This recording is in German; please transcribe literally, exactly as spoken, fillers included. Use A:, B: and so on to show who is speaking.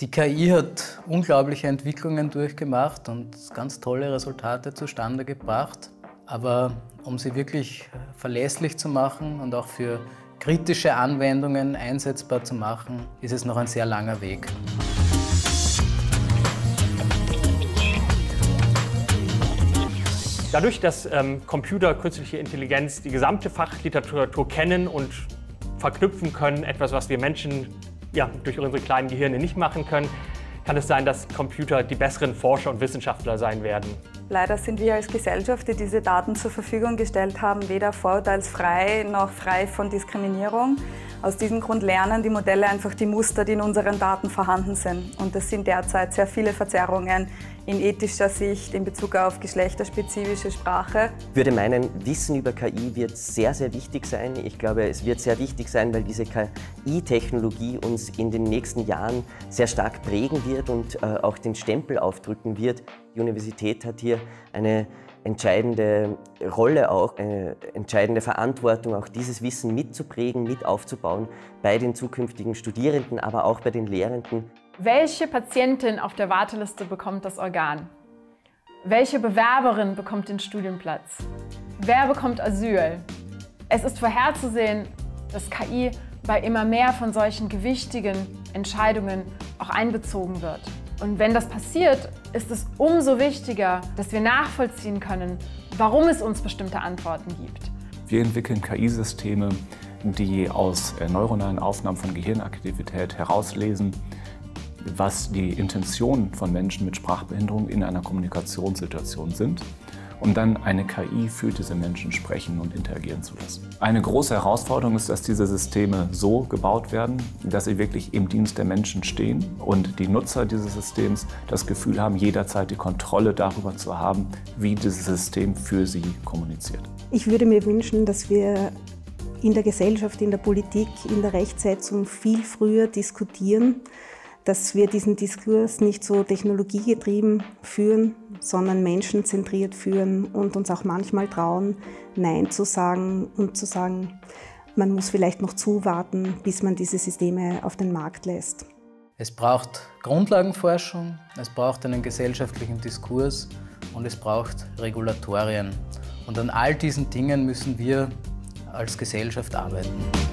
A: Die K I hat unglaubliche Entwicklungen durchgemacht und ganz tolle Resultate zustande gebracht. Aber um sie wirklich verlässlich zu machen und auch für kritische Anwendungen einsetzbar zu machen, ist es noch ein sehr langer Weg.
B: Dadurch, dass ähm, Computer, künstliche Intelligenz die gesamte Fachliteratur kennen und verknüpfen können, etwas, was wir Menschen ja, durch unsere kleinen Gehirne nicht machen können, kann es sein, dass Computer die besseren Forscher und Wissenschaftler sein werden.
C: Leider sind wir als Gesellschaft, die diese Daten zur Verfügung gestellt haben, weder vorurteilsfrei noch frei von Diskriminierung. Aus diesem Grund lernen die Modelle einfach die Muster, die in unseren Daten vorhanden sind. Und es sind derzeit sehr viele Verzerrungen in ethischer Sicht in Bezug auf geschlechterspezifische Sprache.
D: Ich würde meinen, Wissen über K I wird sehr, sehr wichtig sein. Ich glaube, es wird sehr wichtig sein, weil diese K I-Technologie uns in den nächsten Jahren sehr stark prägen wird und äh, auch den Stempel aufdrücken wird. Die Universität hat hier eine entscheidende Rolle, auch eine entscheidende Verantwortung, auch dieses Wissen mitzuprägen, mit aufzubauen bei den zukünftigen Studierenden, aber auch bei den Lehrenden.
E: Welche Patientin auf der Warteliste bekommt das Organ? Welche Bewerberin bekommt den Studienplatz? Wer bekommt Asyl? Es ist vorherzusehen, dass K I bei immer mehr von solchen gewichtigen Entscheidungen auch einbezogen wird. Und wenn das passiert, ist es umso wichtiger, dass wir nachvollziehen können, warum es uns bestimmte Antworten gibt.
F: Wir entwickeln K I-Systeme, die aus neuronalen Aufnahmen von Gehirnaktivität herauslesen, was die Intentionen von Menschen mit Sprachbehinderung in einer Kommunikationssituation sind, um dann eine K I für diese Menschen sprechen und interagieren zu lassen. Eine große Herausforderung ist, dass diese Systeme so gebaut werden, dass sie wirklich im Dienst der Menschen stehen und die Nutzer dieses Systems das Gefühl haben, jederzeit die Kontrolle darüber zu haben, wie dieses System für sie kommuniziert.
G: Ich würde mir wünschen, dass wir in der Gesellschaft, in der Politik, in der Rechtsetzung viel früher diskutieren, dass wir diesen Diskurs nicht so technologiegetrieben führen, sondern menschenzentriert führen und uns auch manchmal trauen, Nein zu sagen und zu sagen, man muss vielleicht noch zuwarten, bis man diese Systeme auf den Markt lässt.
A: Es braucht Grundlagenforschung, es braucht einen gesellschaftlichen Diskurs und es braucht Regulatorien. Und an all diesen Dingen müssen wir als Gesellschaft arbeiten.